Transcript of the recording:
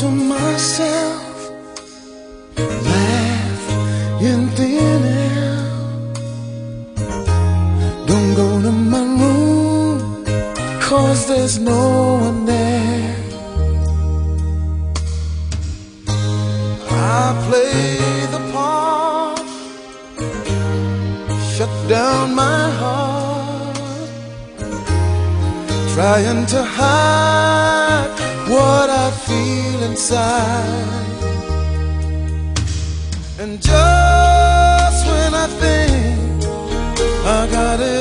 to myself, laugh in thin air. Don't go to my room, 'cause there's no one there. I play the part, shut down my heart, trying to hide what I feel inside. And just when I think I got it